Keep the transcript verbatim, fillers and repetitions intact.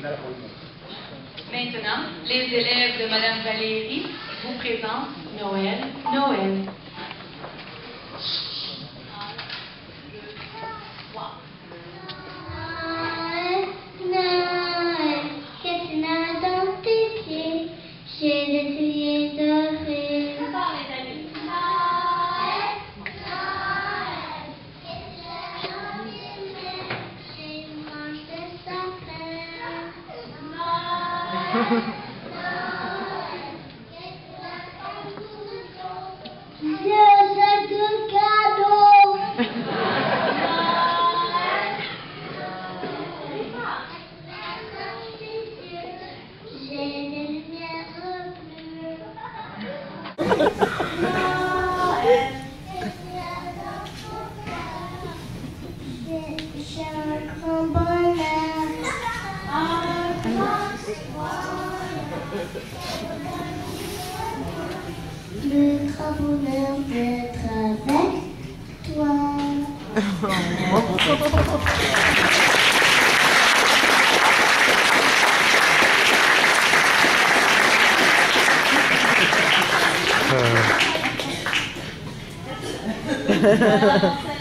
Maintenant, les élèves de Madame Valérie vous présentent Noël, Noël. Noël, qu'est-ce qu'il y a dans tes pieds? J'ai des souliers dorés. Noël, Noël, qu'est-ce qu'il y a dans tes mains? J'ai une branche de sapin. Noël, Noël, qu'est-ce qu'il y a dans ton dos? J'ai un sac de cadeaux. J'ai un grand bonheur. Le grand bonheur d'être avec toi. Euh...